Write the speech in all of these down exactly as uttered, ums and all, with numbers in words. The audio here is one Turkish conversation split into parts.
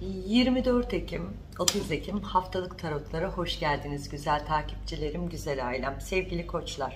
yirmi dört Ekim, otuz Ekim haftalık tarotlara hoş geldiniz güzel takipçilerim, güzel ailem, sevgili koçlar.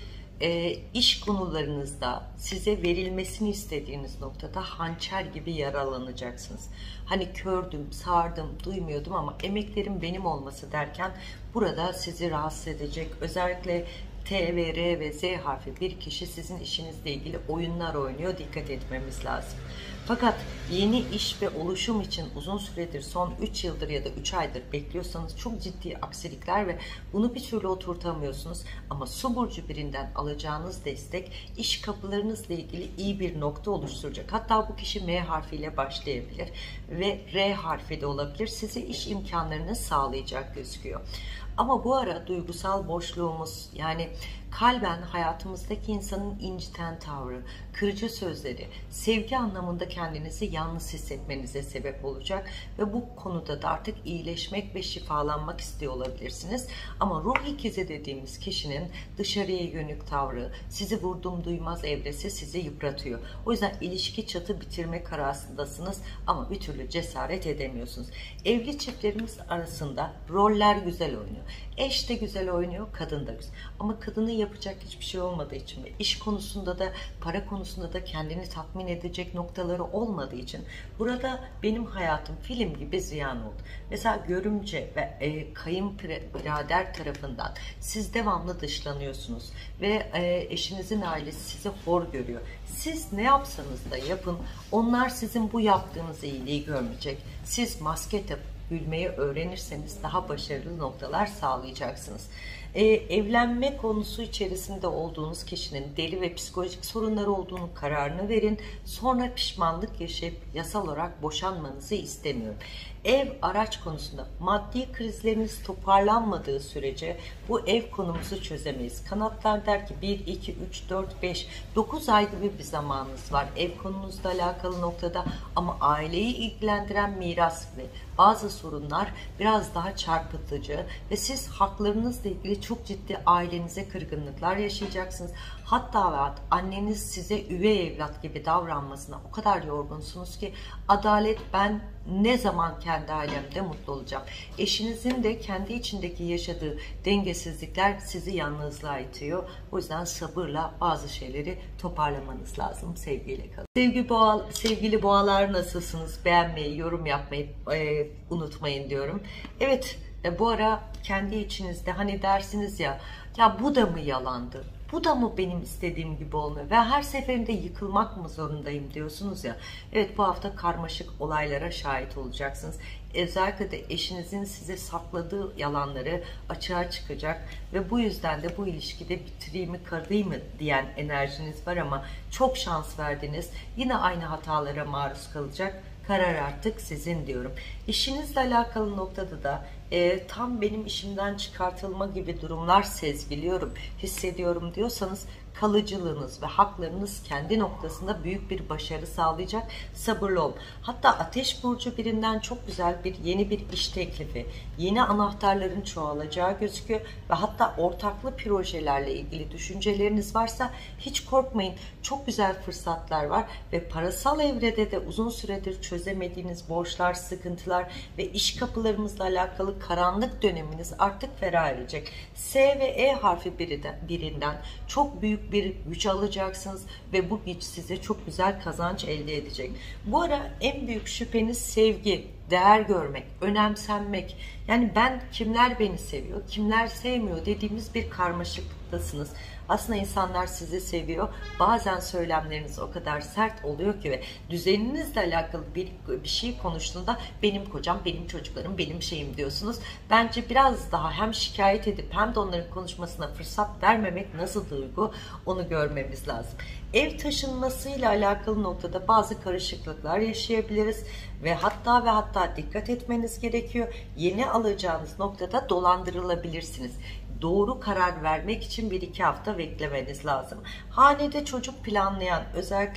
E, iş konularınızda size verilmesini istediğiniz noktada hançer gibi yaralanacaksınız. Hani kördüm, sağırdım, duymuyordum ama emeklerim benim olması derken burada sizi rahatsız edecek. Özellikle T ve R ve Z harfi bir kişi sizin işinizle ilgili oyunlar oynuyor. Dikkat etmemiz lazım. Fakat yeni iş ve oluşum için uzun süredir, son üç yıldır ya da üç aydır bekliyorsanız çok ciddi aksilikler ve bunu bir türlü oturtamıyorsunuz. Ama su burcu birinden alacağınız destek iş kapılarınızla ilgili iyi bir nokta oluşturacak. Hatta bu kişi M harfiyle başlayabilir ve R harfi de olabilir. Size iş imkanlarını sağlayacak gözüküyor. Ama bu ara duygusal boşluğumuz, yani kalben hayatımızdaki insanın inciten tavrı, kırıcı sözleri, sevgi anlamında kendinizi yalnız hissetmenize sebep olacak ve bu konuda da artık iyileşmek ve şifalanmak istiyor olabilirsiniz. Ama ruh ikizi dediğimiz kişinin dışarıya yönük tavrı, sizi vurdum duymaz evresi sizi yıpratıyor. O yüzden ilişki çatı bitirme kararındasınız ama bir türlü cesaret edemiyorsunuz. Evli çiftlerimiz arasında roller güzel oynuyor. Eş de güzel oynuyor, kadın da güzel. Ama kadının yapacak hiçbir şey olmadığı için ve iş konusunda da para konusunda da kendini tatmin edecek noktaları olmadığı için burada benim hayatım film gibi ziyan oldu. Mesela görümce ve e, kayınbirader tarafından siz devamlı dışlanıyorsunuz ve e, eşinizin ailesi sizi hor görüyor. Siz ne yapsanız da yapın, onlar sizin bu yaptığınız iyiliği görmeyecek. Siz maske takıp gülmeyi öğrenirseniz daha başarılı noktalar sağlayacaksınız. Ee, evlenme konusu içerisinde olduğunuz kişinin deli ve psikolojik sorunları olduğunu kararını verin. Sonra pişmanlık yaşayıp yasal olarak boşanmanızı istemiyorum. Ev, araç konusunda maddi krizleriniz toparlanmadığı sürece bu ev konumuzu çözemeyiz. Kanatlar der ki bir, iki, üç, dört, beş, dokuz ay gibi bir zamanınız var ev konunuzla alakalı noktada, ama aileyi ilgilendiren miras ve bazı sorunlar biraz daha çarpıtıcı ve siz haklarınızla ilgili çok ciddi ailenize kırgınlıklar yaşayacaksınız. Hatta ve hatta anneniz size üvey evlat gibi davranmasına o kadar yorgunsunuz ki adalet, ben ne zaman kendi ailemde mutlu olacağım. Eşinizin de kendi içindeki yaşadığı dengesizlikler sizi yalnızlığa itiyor. O yüzden sabırla bazı şeyleri toparlamanız lazım. Sevgiyle kalın. Sevgili, boğa, sevgili boğalar, nasılsınız? Beğenmeyi, yorum yapmayı e, unutmayın diyorum. Evet, e, bu ara kendi içinizde hani dersiniz ya, ya bu da mı yalandı? Bu da mı benim istediğim gibi olmuyor ve her seferinde yıkılmak mı zorundayım diyorsunuz ya. Evet, bu hafta karmaşık olaylara şahit olacaksınız. Özellikle de eşinizin size sakladığı yalanları açığa çıkacak ve bu yüzden de bu ilişkide bitireyim mi kalayım mı diyen enerjiniz var ama çok şans verdiniz. Yine aynı hatalara maruz kalacak. Karar artık sizin diyorum. İşinizle alakalı noktada da e, tam benim işimden çıkartılma gibi durumlar sezgiliyorum, hissediyorum diyorsanız kalıcılığınız ve haklarınız kendi noktasında büyük bir başarı sağlayacak. Sabırlı olun. Hatta Ateş burcu birinden çok güzel bir yeni bir iş teklifi, yeni anahtarların çoğalacağı gözüküyor ve hatta ortaklı projelerle ilgili düşünceleriniz varsa hiç korkmayın. Çok güzel fırsatlar var ve parasal evrede de uzun süredir çözemediğiniz borçlar, sıkıntılar ve iş kapılarımızla alakalı karanlık döneminiz artık ferah edecek. S ve E harfi birinden çok büyük bir güç alacaksınız ve bu güç size çok güzel kazanç elde edecek. Bu ara en büyük şüpheniz sevgi, değer görmek, önemsenmek. Yani ben, kimler beni seviyor, kimler sevmiyor dediğimiz bir karmaşıklıktasınız. Aslında insanlar sizi seviyor. Bazen söylemleriniz o kadar sert oluyor ki ve düzeninizle alakalı bir, bir şey konuştuğunda benim kocam, benim çocuklarım, benim şeyim diyorsunuz. Bence biraz daha hem şikayet edip hem de onların konuşmasına fırsat vermemek nasıl duygu, onu görmemiz lazım. Ev taşınmasıyla alakalı noktada bazı karışıklıklar yaşayabiliriz ve hatta ve hatta dikkat etmeniz gerekiyor. Yeni alacağınız noktada dolandırılabilirsiniz. Doğru karar vermek için bir iki hafta beklemeniz lazım. Hanede çocuk planlayan, özellikle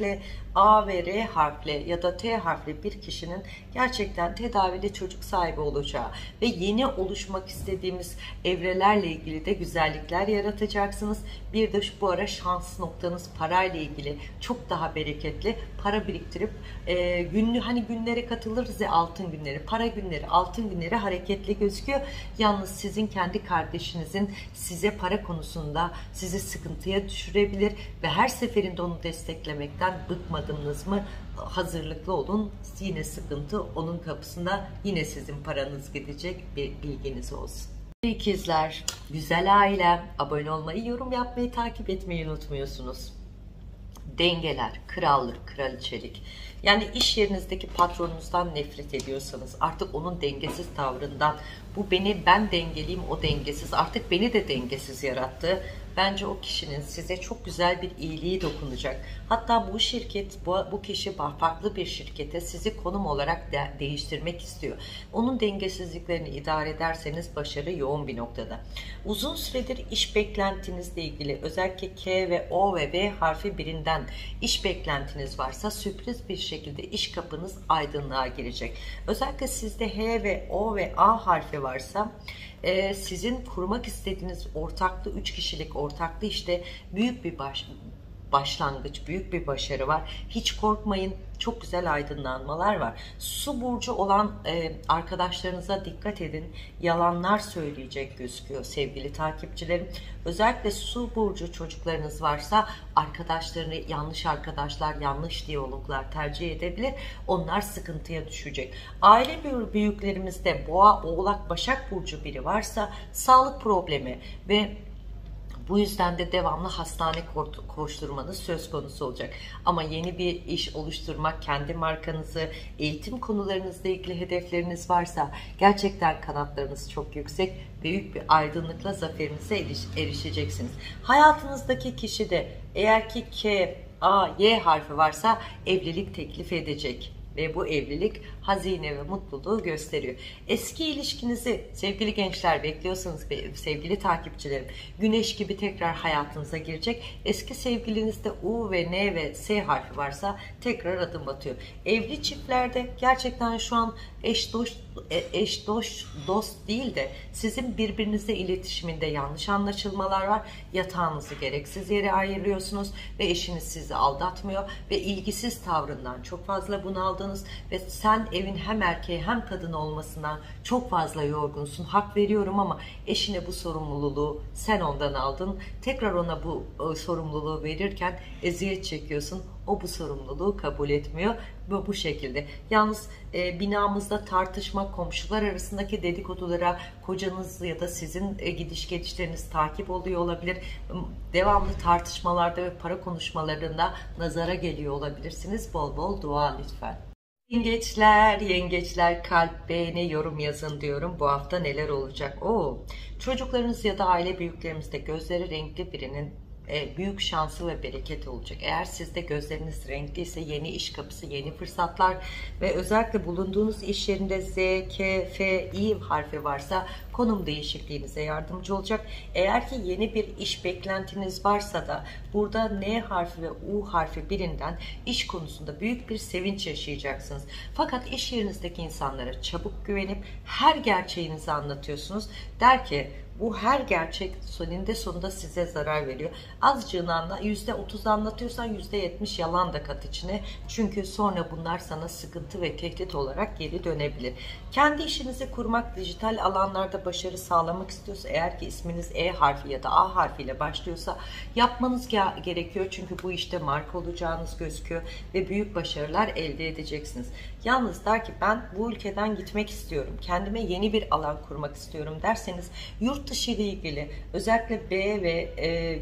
A ve R harfli ya da T harfli bir kişinin gerçekten tedavide çocuk sahibi olacağı ve yeni oluşmak istediğimiz evrelerle ilgili de güzellikler yaratacaksınız. Bir de bu ara şans noktanız parayla ilgili çok daha bereketli, para biriktirip e, günlü hani günlere katılırız ya, altın günleri, para günleri, altın günleri hareketli gözüküyor. Yalnız sizin kendi kardeşinizin size para konusunda sizi sıkıntıya düşürebilir ve her seferinde onu desteklemekten bıkmadınız mı? Hazırlıklı olun, yine sıkıntı onun kapısında, yine sizin paranız gidecek, bir bilginiz olsun. İkizler, güzel aile, abone olmayı, yorum yapmayı, takip etmeyi unutmuyorsunuz. Dengeler, krallık, kraliçelik. Yani iş yerinizdeki patronunuzdan nefret ediyorsanız, artık onun dengesiz tavrından, bu beni, ben dengeliyim, o dengesiz, artık beni de dengesiz yarattı. Bence o kişinin size çok güzel bir iyiliği dokunacak. Hatta bu şirket, bu, bu kişi farklı bir şirkete sizi konum olarak de, değiştirmek istiyor. Onun dengesizliklerini idare ederseniz başarı yoğun bir noktada. Uzun süredir iş beklentinizle ilgili, özellikle K ve O ve V harfi birinden iş beklentiniz varsa sürpriz bir şekilde iş kapınız aydınlığa girecek. Özellikle sizde H ve O ve A harfi varsa Ee, sizin kurmak istediğiniz ortaklı, üç kişilik ortaklı işte büyük bir baş, başlangıç, büyük bir başarı var. Hiç korkmayın, çok güzel aydınlanmalar var. Su burcu olan e, arkadaşlarınıza dikkat edin. Yalanlar söyleyecek gözüküyor sevgili takipçilerim. Özellikle su burcu çocuklarınız varsa arkadaşlarını, yanlış arkadaşlar, yanlış diyaloglar tercih edebilir. Onlar sıkıntıya düşecek. Aile büyüklerimizde boğa, oğlak, başak burcu biri varsa sağlık problemi ve bu yüzden de devamlı hastane koşturmanız söz konusu olacak. Ama yeni bir iş oluşturmak, kendi markanızı, eğitim konularınızla ilgili hedefleriniz varsa gerçekten kanatlarınız çok yüksek, büyük bir aydınlıkla zaferinize eriş, erişeceksiniz. Hayatınızdaki kişi de eğer ki K, A, Y harfi varsa evlilik teklif edecek. Ve bu evlilik hazine ve mutluluğu gösteriyor. Eski ilişkinizi sevgili gençler bekliyorsanız, sevgili takipçilerim, güneş gibi tekrar hayatınıza girecek. Eski sevgilinizde U ve N ve S harfi varsa tekrar adım atıyor. Evli çiftlerde gerçekten şu an eş dost, eş dost, dost değil de sizin birbirinizle iletişiminde yanlış anlaşılmalar var. Yatağınızı gereksiz yere ayırıyorsunuz ve eşiniz sizi aldatmıyor ve ilgisiz tavrından çok fazla bunaldınız ve sen evin hem erkeği hem kadın olmasından çok fazla yorgunsun. Hak veriyorum ama eşine bu sorumluluğu sen ondan aldın. Tekrar ona bu e, sorumluluğu verirken eziyet çekiyorsun. O bu sorumluluğu kabul etmiyor. Bu, bu şekilde. Yalnız e, binamızda tartışma, komşular arasındaki dedikodulara kocanız ya da sizin e, gidiş gelişleriniz takip oluyor olabilir. Devamlı tartışmalarda ve para konuşmalarında nazara geliyor olabilirsiniz. Bol bol dua lütfen. Yengeçler, yengeçler, kalp, beğeni, yorum yazın diyorum. Bu hafta neler olacak? Oo, çocuklarınız ya da aile büyüklerimizde gözleri renkli birinin e, büyük şansı ve bereketi olacak. Eğer sizde gözleriniz renkliyse yeni iş kapısı, yeni fırsatlar ve özellikle bulunduğunuz iş yerinde Z, K, F, İ harfi varsa konum değişikliğinize yardımcı olacak. Eğer ki yeni bir iş beklentiniz varsa da burada N harfi ve U harfi birinden iş konusunda büyük bir sevinç yaşayacaksınız. Fakat iş yerinizdeki insanlara çabuk güvenip her gerçeğinizi anlatıyorsunuz. Der ki bu her gerçek sonunda sonunda size zarar veriyor. Azıcığını anla, yüzde otuz anlatıyorsan yüzde yetmiş yalan da kat içine. Çünkü sonra bunlar sana sıkıntı ve tehdit olarak geri dönebilir. Kendi işinizi kurmak, dijital alanlarda başarı sağlamak istiyorsa, eğer ki isminiz E harfi ya da A harfiyle başlıyorsa yapmanız gerekiyor. Çünkü bu işte marka olacağınız gözüküyor ve büyük başarılar elde edeceksiniz. Yalnız der ki ben bu ülkeden gitmek istiyorum, kendime yeni bir alan kurmak istiyorum derseniz yurt dışı ile ilgili özellikle B ve e,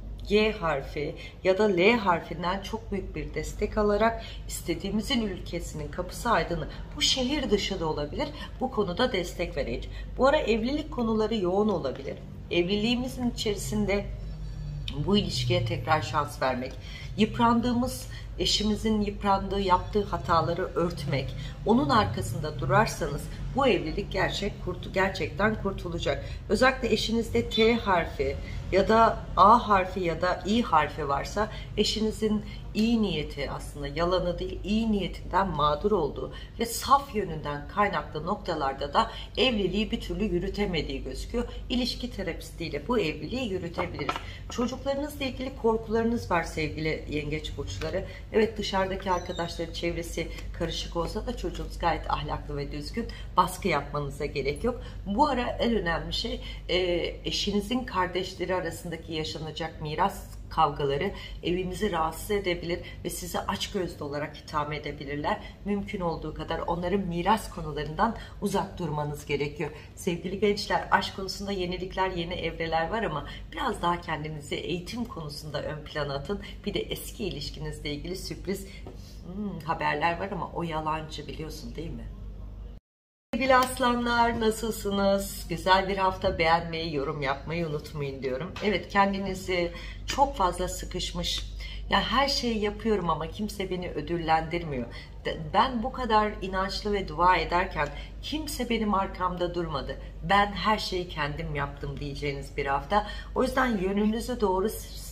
G harfi ya da L harfinden çok büyük bir destek alarak istediğimizin ülkesinin kapısı aydınlı. Bu şehir dışı da olabilir. Bu konuda destek vereceğiz. Bu ara evlilik konuları yoğun olabilir. Evliliğimizin içerisinde bu ilişkiye tekrar şans vermek, Yıprandığımız, eşimizin yıprandığı, yaptığı hataları örtmek, onun arkasında durarsanız bu evlilik gerçek kurtu, gerçekten kurtulacak. Özellikle eşinizde T harfi ya da A harfi ya da İ harfi varsa eşinizin iyi niyeti, aslında yalanı değil, iyi niyetinden mağdur olduğu ve saf yönünden kaynaklı noktalarda da evliliği bir türlü yürütemediği gözüküyor. İlişki terapistiyle bu evliliği yürütebiliriz. Çocuklarınızla ilgili korkularınız var sevgili yengeç burçları. Evet, dışarıdaki arkadaşların çevresi karışık olsa da çocuğunuz gayet ahlaklı ve düzgün. Baskı yapmanıza gerek yok. Bu ara en önemli şey eşinizin kardeşleri arasındaki yaşanacak miras kavgaları evimizi rahatsız edebilir ve sizi açgözlü olarak itham edebilirler. Mümkün olduğu kadar onların miras konularından uzak durmanız gerekiyor. Sevgili gençler, aşk konusunda yenilikler, yeni evreler var ama biraz daha kendinizi eğitim konusunda ön plana atın. Bir de eski ilişkinizle ilgili sürpriz hmm, haberler var ama o yalancı, biliyorsun değil mi? Sevgili aslanlar, nasılsınız? Güzel bir hafta, beğenmeyi, yorum yapmayı unutmayın diyorum. Evet, kendinizi çok fazla sıkışmış, ya her şeyi yapıyorum ama kimse beni ödüllendirmiyor. Ben bu kadar inançlı ve dua ederken kimse benim arkamda durmadı. Ben her şeyi kendim yaptım diyeceğiniz bir hafta. O yüzden yönünüzü doğru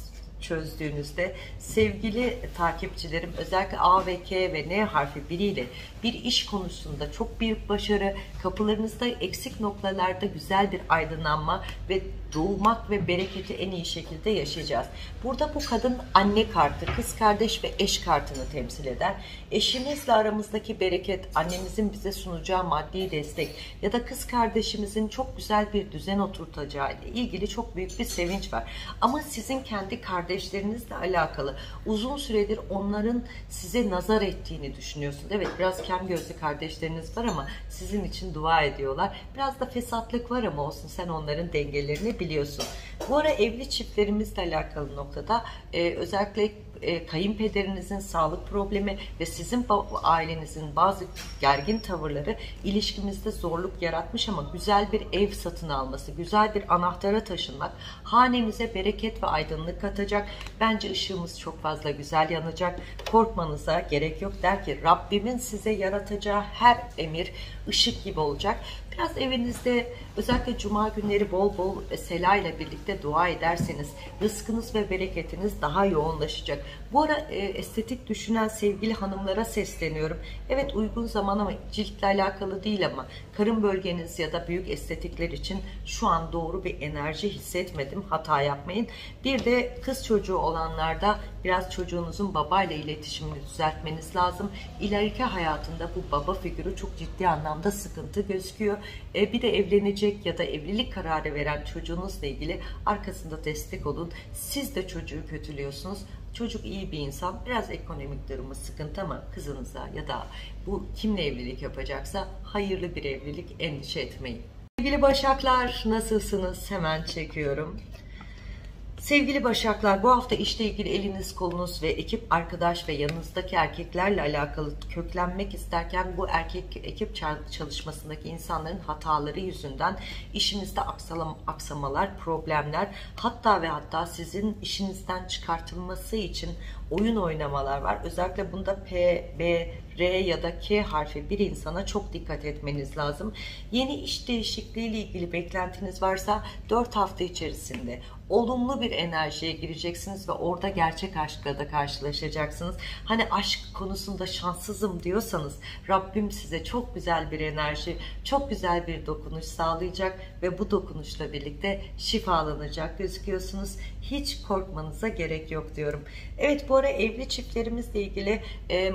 çözdüğünüzde sevgili takipçilerim, özellikle A ve K ve N harfi biriyle bir iş konusunda çok büyük başarı, kapılarınızda eksik noktalarda güzel bir aydınlanma ve doğmak ve bereketi en iyi şekilde yaşayacağız. Burada bu kadın anne kartı, kız kardeş ve eş kartını temsil eder. Eşimizle aramızdaki bereket, annemizin bize sunacağı maddi destek ya da kız kardeşimizin çok güzel bir düzen oturtacağı ile ilgili çok büyük bir sevinç var. Ama sizin kendi kardeşlerinizle alakalı uzun süredir onların size nazar ettiğini düşünüyorsunuz. Evet, biraz kem gözlü kardeşleriniz var ama sizin için dua ediyorlar. Biraz da fesatlık var ama olsun, sen onların dengelerini biliyorsun. Bu ara evli çiftlerimizle alakalı noktada e, özellikle e, kayınpederinizin sağlık problemi ve sizin ailenizin bazı gergin tavırları ilişkimizde zorluk yaratmış ama güzel bir ev satın alması, güzel bir anahtara taşınmak hanemize bereket ve aydınlık katacak. Bence ışığımız çok fazla güzel yanacak. Korkmanıza gerek yok. Der ki Rabbimin size yaratacağı her emir ışık gibi olacak. Biraz evinizde özellikle cuma günleri bol bol sela ile birlikte dua ederseniz rızkınız ve bereketiniz daha yoğunlaşacak. Bu ara e, estetik düşünen sevgili hanımlara sesleniyorum. Evet, uygun zaman ama ciltle alakalı değil, ama karın bölgeniz ya da büyük estetikler için şu an doğru bir enerji hissetmedim. Hata yapmayın. Bir de kız çocuğu olanlarda biraz çocuğunuzun babayla iletişimini düzeltmeniz lazım. İleriki hayatında bu baba figürü çok ciddi anlamda sıkıntı gözüküyor. E, bir de evlenecek ya da evlilik kararı veren çocuğunuzla ilgili arkasında destek olun. Siz de çocuğu kötülüyorsunuz. Çocuk iyi bir insan, biraz ekonomik durumu sıkıntı ama kızınıza ya da bu kimle evlilik yapacaksa hayırlı bir evlilik, endişe etmeyin. Sevgili Başaklar, nasılsınız? Hemen çekiyorum. Sevgili Başaklar, bu hafta işle ilgili eliniz kolunuz ve ekip arkadaş ve yanınızdaki erkeklerle alakalı köklenmek isterken bu erkek ekip çalışmasındaki insanların hataları yüzünden işinizde aksamalar, problemler, hatta ve hatta sizin işinizden çıkartılması için oyun oynamalar var. Özellikle bunda P, B, R ya da K harfi bir insana çok dikkat etmeniz lazım. Yeni iş değişikliği ile ilgili beklentiniz varsa dört hafta içerisinde olumlu bir enerjiye gireceksiniz ve orada gerçek aşkla da karşılaşacaksınız. Hani aşk konusunda şanssızım diyorsanız Rabbim size çok güzel bir enerji, çok güzel bir dokunuş sağlayacak ve bu dokunuşla birlikte şifalanacak gözüküyorsunuz. Hiç korkmanıza gerek yok diyorum. Evet, bu ara evli çiftlerimizle ilgili e,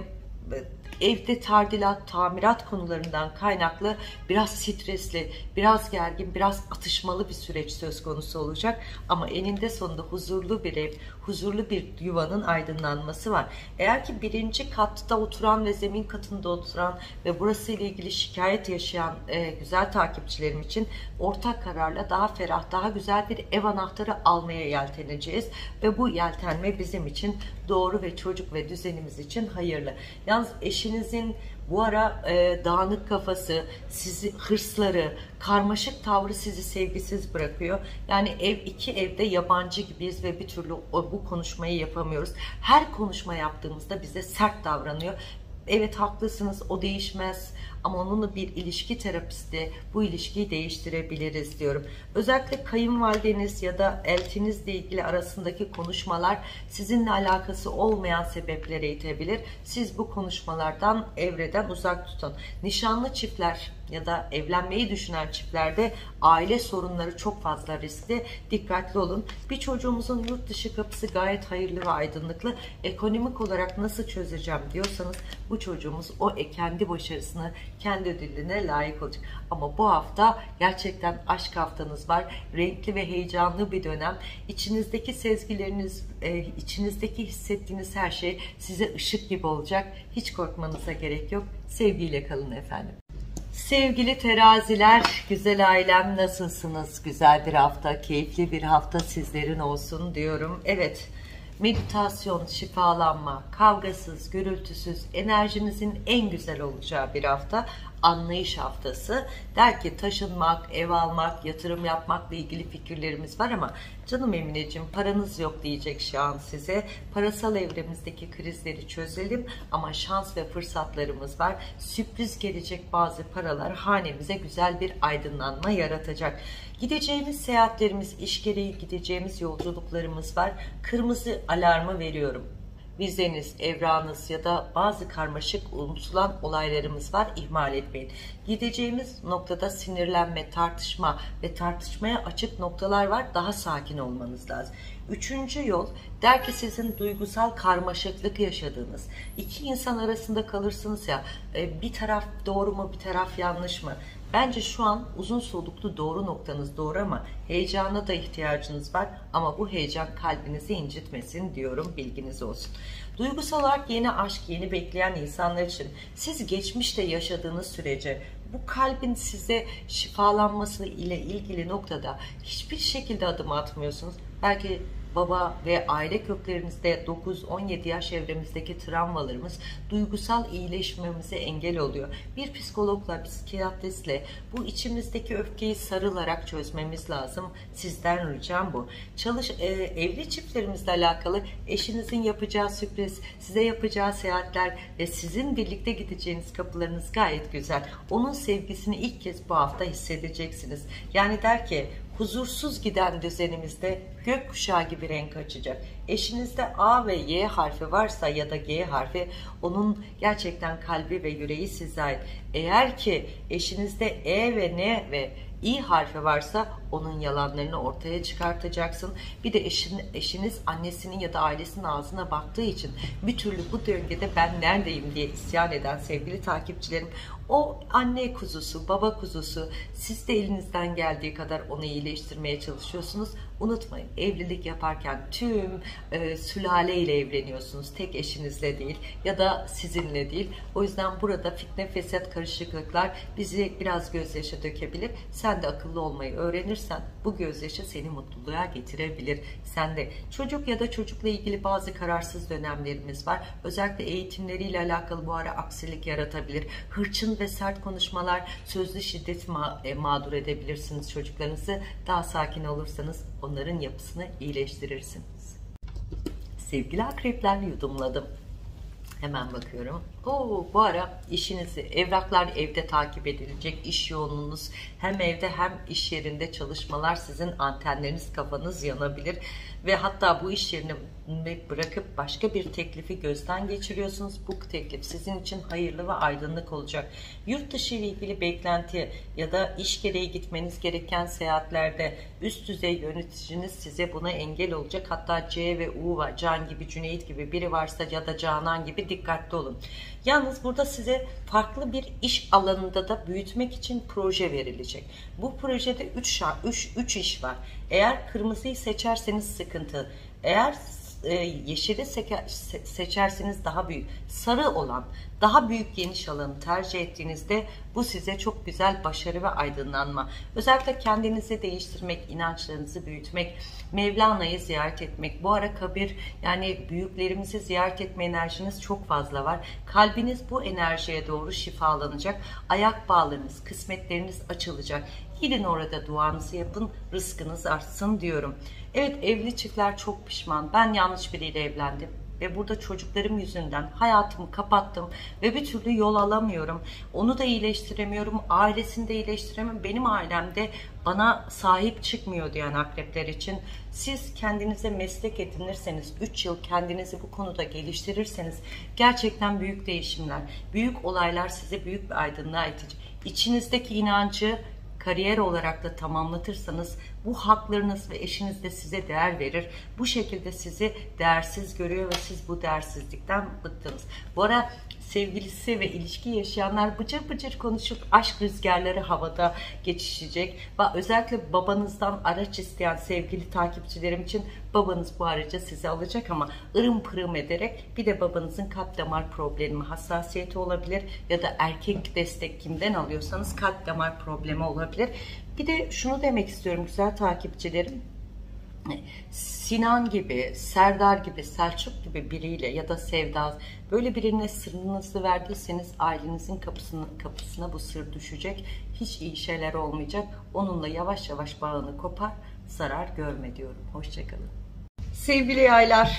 evde tadilat, tamirat konularından kaynaklı biraz stresli, biraz gergin, biraz atışmalı bir süreç söz konusu olacak. Ama eninde sonunda huzurlu bir ev, huzurlu bir yuvanın aydınlanması var. Eğer ki birinci katta oturan ve zemin katında oturan ve burası ile ilgili şikayet yaşayan e, güzel takipçilerim için ortak kararla daha ferah, daha güzel bir ev anahtarı almaya yelteneceğiz. Ve bu yeltenme bizim için doğru ve çocuk ve düzenimiz için hayırlı. Yalnız eşi eşinizin bu ara e, dağınık kafası, sizi hırsları, karmaşık tavrı sizi sevgisiz bırakıyor. Yani ev iki evde yabancı gibiyiz ve bir türlü o, bu konuşmayı yapamıyoruz. Her konuşma yaptığımızda bize sert davranıyor. Evet haklısınız, o değişmez ama onunla bir ilişki terapisti bu ilişkiyi değiştirebiliriz diyorum. Özellikle kayınvalideniz ya da eltinizle ilgili arasındaki konuşmalar sizinle alakası olmayan sebeplere itebilir. Siz bu konuşmalardan, evreden uzak tutun. Nişanlı çiftler ya da evlenmeyi düşünen çiftlerde aile sorunları çok fazla riskli. Dikkatli olun. Bir çocuğumuzun yurt dışı kapısı gayet hayırlı ve aydınlıklı. Ekonomik olarak nasıl çözeceğim diyorsanız bu çocuğumuz o kendi başarısını, kendi ödülüne layık olacak. Ama bu hafta gerçekten aşk haftanız var. Renkli ve heyecanlı bir dönem. İçinizdeki sezgileriniz, içinizdeki hissettiğiniz her şey size ışık gibi olacak. Hiç korkmanıza gerek yok. Sevgiyle kalın efendim. Sevgili teraziler, güzel ailem nasılsınız? Güzel bir hafta, keyifli bir hafta sizlerin olsun diyorum. Evet, meditasyon, şifalanma, kavgasız, gürültüsüz, enerjinizin en güzel olacağı bir hafta. Anlayış haftası. Der ki taşınmak, ev almak, yatırım yapmakla ilgili fikirlerimiz var ama canım Emineciğim paranız yok diyecek şu an size. Parasal evremizdeki krizleri çözelim ama şans ve fırsatlarımız var. Sürpriz gelecek bazı paralar hanemize güzel bir aydınlanma yaratacak. Gideceğimiz seyahatlerimiz, iş gereği gideceğimiz yolculuklarımız var. Kırmızı alarmı veriyorum. Vizeniz, evrağınız ya da bazı karmaşık unutulan olaylarımız var. İhmal etmeyin. Gideceğimiz noktada sinirlenme, tartışma ve tartışmaya açık noktalar var. Daha sakin olmanız lazım. Üçüncü yol der ki sizin duygusal karmaşıklık yaşadığınız, iki insan arasında kalırsınız ya, bir taraf doğru mu bir taraf yanlış mı? Bence şu an uzun soluklu doğru noktanız doğru ama heyecana da ihtiyacınız var. Ama bu heyecan kalbinizi incitmesin diyorum, bilginiz olsun. Duygusal olarak yeni aşk, yeni bekleyen insanlar için siz geçmişte yaşadığınız sürece bu kalbin size şifalanması ile ilgili noktada hiçbir şekilde adım atmıyorsunuz. Belki baba ve aile köklerinizde dokuz on yedi yaş evremizdeki travmalarımız duygusal iyileşmemize engel oluyor. Bir psikologla, psikiyatristle bu içimizdeki öfkeyi sarılarak çözmemiz lazım. Sizden ricam bu. Çalış, e, evli çiftlerimizle alakalı eşinizin yapacağı sürpriz, size yapacağı seyahatler ve sizin birlikte gideceğiniz kapılarınız gayet güzel. Onun sevgisini ilk kez bu hafta hissedeceksiniz. Yani der ki huzursuz giden düzenimizde gökkuşağı gibi renk açacak. Eşinizde A ve Y harfi varsa ya da G harfi, onun gerçekten kalbi ve yüreği size ait. Eğer ki eşinizde E ve N ve İ harfi varsa onun yalanlarını ortaya çıkartacaksın. Bir de eşin, eşiniz annesinin ya da ailesinin ağzına baktığı için bir türlü bu döngüde ben neredeyim diye isyan eden sevgili takipçilerim, o anne kuzusu, baba kuzusu, siz de elinizden geldiği kadar onu iyileştirmeye çalışıyorsunuz. Unutmayın, evlilik yaparken tüm e, sülaleyle evleniyorsunuz. Tek eşinizle değil ya da sizinle değil. O yüzden burada fitne, fesat, karışıklıklar bizi biraz gözyaşı dökebilir. Sen de akıllı olmayı öğrenirsen bu gözyaşı seni mutluluğa getirebilir. Sen de çocuk ya da çocukla ilgili bazı kararsız dönemlerimiz var. Özellikle eğitimleriyle alakalı bu ara aksilik yaratabilir. Hırçın ve sert konuşmalar, sözlü şiddet ma e, mağdur edebilirsiniz çocuklarınızı. Daha sakin olursanız onların yapısını iyileştirirsiniz. Sevgili akrepler, yudumladım. Hemen bakıyorum. Oo, bu ara işinizi, evraklar evde takip edilecek, iş yoğunluğunuz hem evde hem iş yerinde çalışmalar, sizin antenleriniz, kafanız yanabilir ve hatta bu iş yerini bırakıp başka bir teklifi gözden geçiriyorsunuz. Bu teklif sizin için hayırlı ve aydınlık olacak. Yurt dışı ile ilgili beklenti ya da iş gereği gitmeniz gereken seyahatlerde üst düzey yöneticiniz size buna engel olacak. Hatta C ve U var, Can gibi, Cüneyt gibi biri varsa ya da Canan gibi dikkatli olun. Yalnız burada size farklı bir iş alanında da büyütmek için proje verilecek. Bu projede üç iş var. Eğer kırmızıyı seçerseniz sıkıntı. Eğer e, yeşili seçerseniz daha büyük. Sarı olan, Daha büyük geniş alanı tercih ettiğinizde bu size çok güzel başarı ve aydınlanma. Özellikle kendinizi değiştirmek, inançlarınızı büyütmek, Mevlana'yı ziyaret etmek. Bu ara kabir, yani büyüklerimizi ziyaret etme enerjiniz çok fazla var. Kalbiniz bu enerjiye doğru şifalanacak. Ayak bağlarınız, kısmetleriniz açılacak. Gidin orada duanızı yapın, rızkınız artsın diyorum. Evet, evli çiftler çok pişman. Ben yanlış biriyle evlendim ve burada çocuklarım yüzünden hayatımı kapattım ve bir türlü yol alamıyorum. Onu da iyileştiremiyorum, ailesini de iyileştiremiyorum. Benim ailemde bana sahip çıkmıyor diyen akrepler için, siz kendinize meslek edinirseniz, üç yıl kendinizi bu konuda geliştirirseniz gerçekten büyük değişimler, büyük olaylar size büyük bir aydınlığa itecek. İçinizdeki inancı kariyer olarak da tamamlatırsanız bu haklarınız ve eşiniz de size değer verir. Bu şekilde sizi değersiz görüyor ve siz bu değersizlikten bıktınız. Bu ara sevgilisi ve ilişki yaşayanlar bıcır bıcır konuşup aşk rüzgarları havada geçişecek. Ve özellikle babanızdan araç isteyen sevgili takipçilerim için babanız bu aracı size alacak ama ırım pırım ederek. Bir de babanızın kalp damar problemi, hassasiyeti olabilir ya da erkek destek kimden alıyorsanız kalp damar problemi olabilir. Bir de şunu demek istiyorum güzel takipçilerim. Sinan gibi, Serdar gibi, Selçuk gibi biriyle ya da Sevda, böyle birine sırrınızı verdiyseniz ailenizin kapısına, kapısına bu sır düşecek. Hiç iyi şeyler olmayacak. Onunla yavaş yavaş bağını kopar, zarar görme diyorum. Hoşçakalın. Sevgili yaylar,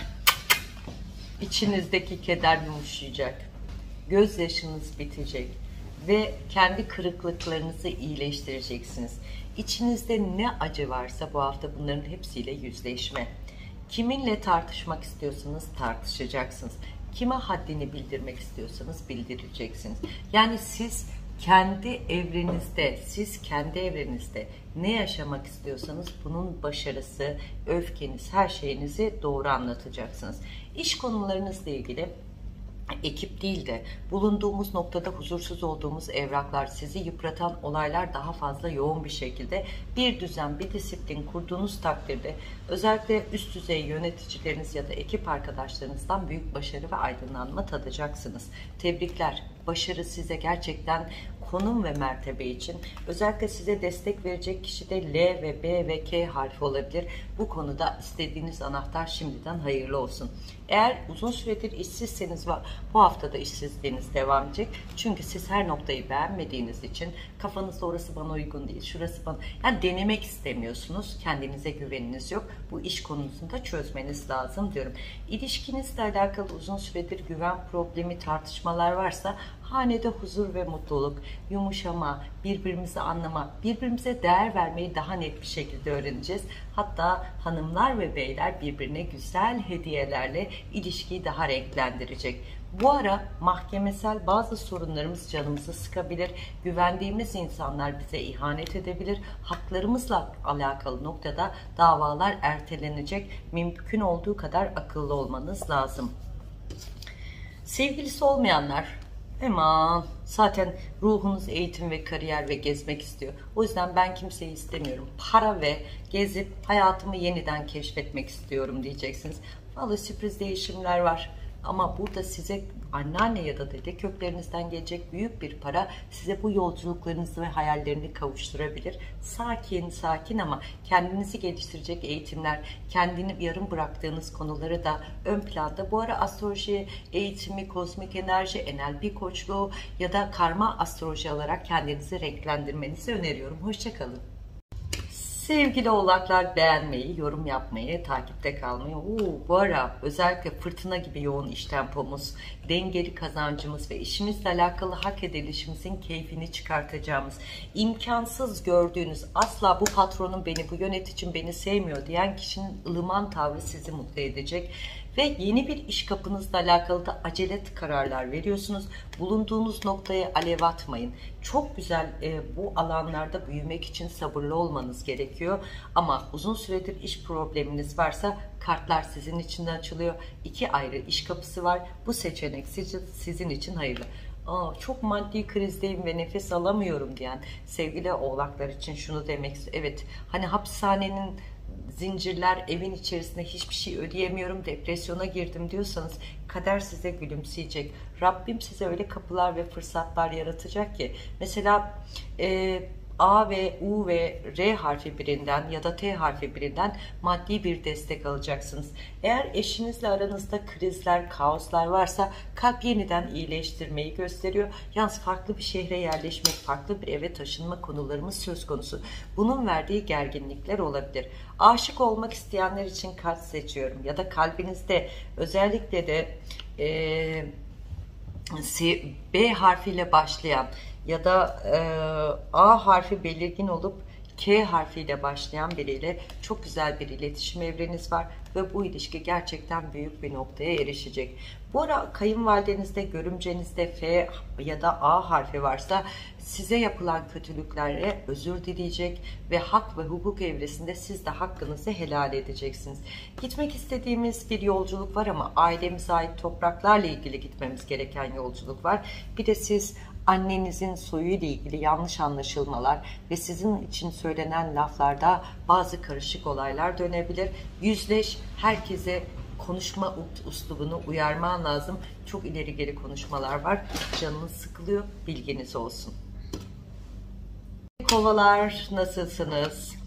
içinizdeki keder yumuşayacak. Gözyaşınız bitecek ve kendi kırıklıklarınızı iyileştireceksiniz. İçinizde ne acı varsa bu hafta bunların hepsiyle yüzleşme. Kiminle tartışmak istiyorsanız tartışacaksınız. Kime haddini bildirmek istiyorsanız bildireceksiniz. Yani siz kendi evrenizde, siz kendi evrenizde ne yaşamak istiyorsanız bunun başarısı, öfkeniz, her şeyinizi doğru anlatacaksınız. İş konularınızla ilgili ekip değil de bulunduğumuz noktada huzursuz olduğumuz evraklar, sizi yıpratan olaylar daha fazla yoğun bir şekilde bir düzen, bir disiplin kurduğunuz takdirde özellikle üst düzey yöneticileriniz ya da ekip arkadaşlarınızdan büyük başarı ve aydınlanma tadacaksınız. Tebrikler. Başarı size gerçekten konum ve mertebe için, özellikle size destek verecek kişi de L ve B ve K harfi olabilir. Bu konuda istediğiniz anahtar şimdiden hayırlı olsun. Eğer uzun süredir işsizseniz var, bu hafta da işsizliğiniz devam edecek. Çünkü siz her noktayı beğenmediğiniz için kafanızda orası bana uygun değil, şurası bana, yani denemek istemiyorsunuz. Kendinize güveniniz yok. Bu iş konusunda çözmeniz lazım diyorum. İlişkinizle alakalı uzun süredir güven problemi, tartışmalar varsa hanede huzur ve mutluluk, yumuşama, birbirimizi anlama, birbirimize değer vermeyi daha net bir şekilde öğreneceğiz. Hatta hanımlar ve beyler birbirine güzel hediyelerle ilişkiyi daha renklendirecek. Bu ara mahkemesel bazı sorunlarımız canımızı sıkabilir. Güvendiğimiz insanlar bize ihanet edebilir. Haklarımızla alakalı noktada davalar ertelenecek. Mümkün olduğu kadar akıllı olmanız lazım. Sevgilisi olmayanlar, aman zaten ruhunuz eğitim ve kariyer ve gezmek istiyor. O yüzden ben kimseyi istemiyorum. Para ve gezip hayatımı yeniden keşfetmek istiyorum diyeceksiniz. Vallahi sürpriz değişimler var. Ama burada size anneanne ya da dede köklerinizden gelecek büyük bir para size bu yolculuklarınızı ve hayallerini kavuşturabilir. Sakin sakin ama kendinizi geliştirecek eğitimler, kendini yarım bıraktığınız konuları da ön planda. Bu ara astroloji eğitimi, kozmik enerji, N L P koçluğu ya da karma astroloji alarak kendinizi renklendirmenizi öneriyorum. Hoşçakalın. Sevgili oğlaklar, beğenmeyi, yorum yapmayı, takipte kalmayı. Oo, bu ara özellikle fırtına gibi yoğun iş tempomuz, dengeli kazancımız ve işimizle alakalı hak edilişimizin keyfini çıkartacağımız, imkansız gördüğünüz, asla bu patronun beni, bu yöneticim beni sevmiyor diyen kişinin ılıman tavrı sizi mutlu edecek. Ve yeni bir iş kapınızla alakalı da acele kararlar veriyorsunuz. Bulunduğunuz noktaya alev atmayın. Çok güzel e, bu alanlarda büyümek için sabırlı olmanız gerekiyor. Ama uzun süredir iş probleminiz varsa kartlar sizin için de açılıyor. İki ayrı iş kapısı var. Bu seçenek sizin, sizin için hayırlı. Aa, çok maddi krizdeyim ve nefes alamıyorum diyen sevgili oğlaklar için şunu demek istiyorum. Evet, hani hapishanenin zincirler, evin içerisinde hiçbir şey ödeyemiyorum, depresyona girdim diyorsanız kader size gülümseyecek. Rabbim size öyle kapılar ve fırsatlar yaratacak ki mesela e, A ve U ve R harfi birinden ya da T harfi birinden maddi bir destek alacaksınız. Eğer eşinizle aranızda krizler, kaoslar varsa kalp yeniden iyileştirmeyi gösteriyor. Yalnız farklı bir şehre yerleşmek, farklı bir eve taşınma konularımız söz konusu. Bunun verdiği gerginlikler olabilir. Aşık olmak isteyenler için kalp seçiyorum ya da kalbinizde özellikle de e, B harfiyle başlayan ya da e, A harfi belirgin olup K harfiyle başlayan biriyle çok güzel bir iletişim evreniz var ve bu ilişki gerçekten büyük bir noktaya erişecek. Bu ara kayınvalidenizde, görümcenizde F ya da A harfi varsa size yapılan kötülüklere özür dileyecek ve hak ve hukuk evresinde siz de hakkınızı helal edeceksiniz. Gitmek istediğimiz bir yolculuk var ama ailemize ait topraklarla ilgili gitmemiz gereken yolculuk var. Bir de siz annenizin soyuyla ilgili yanlış anlaşılmalar ve sizin için söylenen laflarda bazı karışık olaylar dönebilir. Yüzleş, herkese konuşma üslubunu uyarman lazım. Çok ileri geri konuşmalar var. Canınız sıkılıyor, bilginiz olsun. Kovalar, nasılsınız?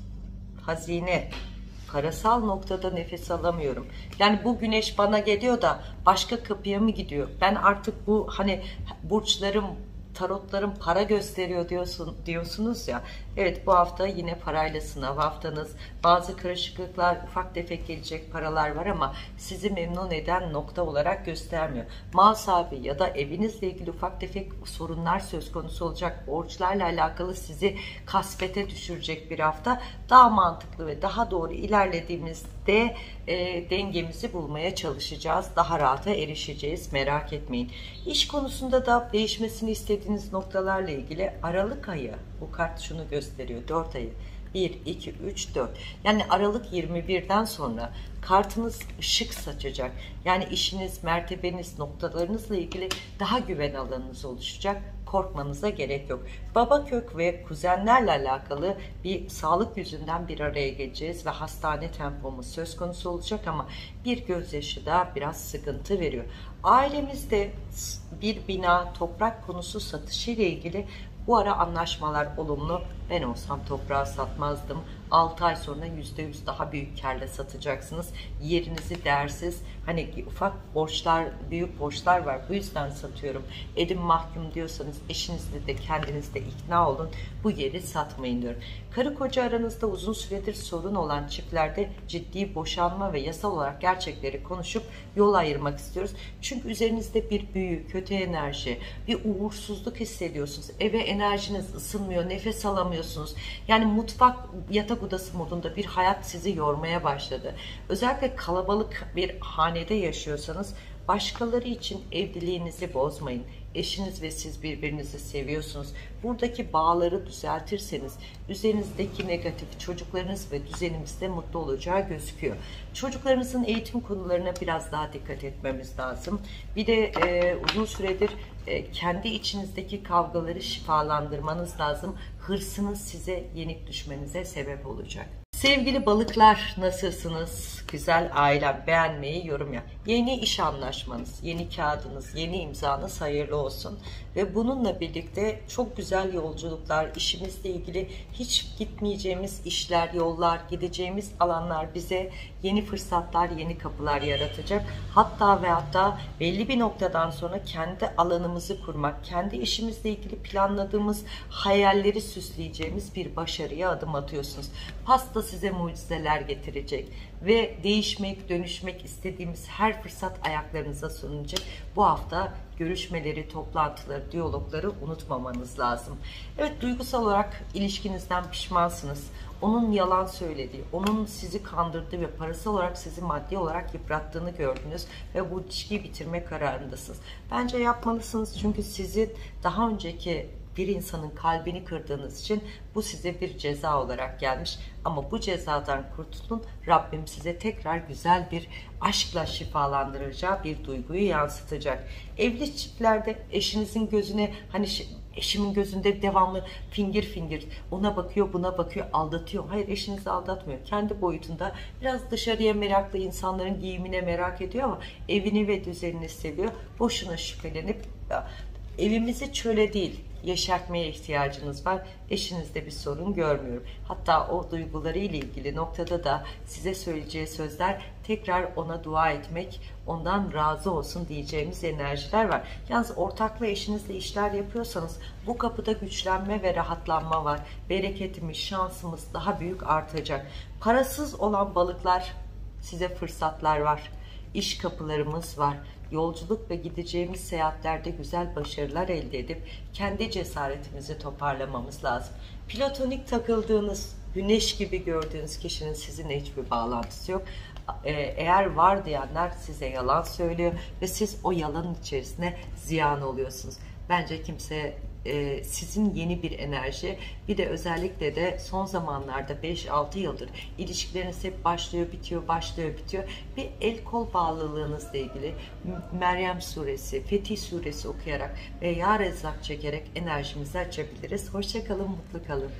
Hazine. Parasal noktada nefes alamıyorum. Yani bu güneş bana geliyor da başka kapıya mı gidiyor? Ben artık bu hani burçlarım, tarotlarım para gösteriyor diyorsun, diyorsunuz ya. Evet, bu hafta yine parayla sınav haftanız. Bazı karışıklıklar, ufak tefek gelecek paralar var ama sizi memnun eden nokta olarak göstermiyor. Mal sahibi ya da evinizle ilgili ufak tefek sorunlar söz konusu olacak. Borçlarla alakalı sizi kasvete düşürecek bir hafta. Daha mantıklı ve daha doğru ilerlediğimizde e, dengemizi bulmaya çalışacağız. Daha rahata erişeceğiz. Merak etmeyin. İş konusunda da değişmesini istediğiniz noktalarla ilgili Aralık ayı, bu kart şunu gösteriyor, dört ayı, bir, iki, üç, dört, yani Aralık yirmi birden sonra kartınız ışık saçacak. Yani işiniz, mertebeniz, noktalarınızla ilgili daha güven alanınız oluşacak. Korkmanıza gerek yok. Baba kök ve kuzenlerle alakalı bir sağlık yüzünden bir araya geleceğiz ve hastane tempomuz söz konusu olacak ama bir gözyaşı da biraz sıkıntı veriyor. Ailemizde bir bina, toprak konusu satışı ile ilgili bu ara anlaşmalar olumlu. Ben olsam toprağı satmazdım. altı ay sonra yüzde yüz daha büyük karla satacaksınız. Yerinizi değersiz, hani ufak borçlar, büyük borçlar var, bu yüzden satıyorum, elim mahkum diyorsanız eşinizle de kendiniz de ikna olun. Bu yeri satmayın diyorum. Karı koca aranızda uzun süredir sorun olan çiftlerde ciddi boşanma ve yasal olarak gerçekleri konuşup yol ayırmak istiyoruz. Çünkü üzerinizde bir büyü, kötü enerji, bir uğursuzluk hissediyorsunuz. Eve enerjiniz ısınmıyor, nefes alamıyorsunuz. Yani mutfak, yatak odası modunda bir hayat sizi yormaya başladı. Özellikle kalabalık bir hanede yaşıyorsanız başkaları için evliliğinizi bozmayın. Eşiniz ve siz birbirinizi seviyorsunuz. Buradaki bağları düzeltirseniz üzerinizdeki negatif, çocuklarınız ve düzenimizde mutlu olacağı gözüküyor. Çocuklarınızın eğitim konularına biraz daha dikkat etmemiz lazım. Bir de e, uzun süredir e, kendi içinizdeki kavgaları şifalandırmanız lazım. Hırsınız size yenik düşmenize sebep olacak. Sevgili balıklar, nasılsınız? Güzel ailem, beğenmeyi, yorum yap. Yeni iş anlaşmanız, yeni kağıdınız, yeni imzanız hayırlı olsun. Ve bununla birlikte çok güzel yolculuklar, işimizle ilgili hiç gitmeyeceğimiz işler, yollar, gideceğimiz alanlar bize yeni fırsatlar, yeni kapılar yaratacak. Hatta ve hatta belli bir noktadan sonra kendi alanımızı kurmak, kendi işimizle ilgili planladığımız hayalleri süsleyeceğimiz bir başarıya adım atıyorsunuz. Pasta size mucizeler getirecek ve değişmek, dönüşmek istediğimiz her fırsat ayaklarınıza sunulacak. Bu hafta görüşmeleri, toplantıları, diyalogları unutmamanız lazım. Evet, duygusal olarak ilişkinizden pişmansınız. Onun yalan söylediği, onun sizi kandırdığı ve parasal olarak sizi maddi olarak yıprattığını gördünüz ve bu ilişkiyi bitirme kararındasınız. Bence yapmalısınız, çünkü sizin daha önceki bir insanın kalbini kırdığınız için bu size bir ceza olarak gelmiş. Ama bu cezadan kurtulun. Rabbim size tekrar güzel bir aşkla şifalandıracağı bir duyguyu yansıtacak. Evli çiftlerde eşinizin gözüne hani eşimin gözünde devamlı fingir fingir ona bakıyor, buna bakıyor, aldatıyor. Hayır, eşinizi aldatmıyor. Kendi boyutunda biraz dışarıya meraklı, insanların giyimine merak ediyor ama evini ve düzenini seviyor. Boşuna şüphelenip, evimizi çöle değil, yeşertmeye ihtiyacınız var. Eşinizde bir sorun görmüyorum. Hatta o duyguları ile ilgili noktada da size söyleyeceği sözler, tekrar ona dua etmek, ondan razı olsun diyeceğimiz enerjiler var. Yalnız ortaklı eşinizle işler yapıyorsanız bu kapıda güçlenme ve rahatlanma var. Bereketimiz, şansımız daha büyük artacak. Parasız olan balıklar, size fırsatlar var. İş kapılarımız var. Yolculuk ve gideceğimiz seyahatlerde güzel başarılar elde edip kendi cesaretimizi toparlamamız lazım. Platonik takıldığınız, güneş gibi gördüğünüz kişinin sizinle hiçbir bağlantısı yok. Eğer var diyenler size yalan söylüyor ve siz o yalanın içerisine ziyan oluyorsunuz. Bence kimse e, sizin yeni bir enerji, bir de özellikle de son zamanlarda beş altı yıldır ilişkileriniz hep başlıyor bitiyor başlıyor bitiyor, bir el kol bağlılığınızla ilgili Meryem suresi, Fetih suresi okuyarak ve Ya Rezzak çekerek enerjimizi açabiliriz. Hoşça kalın, mutlu kalın.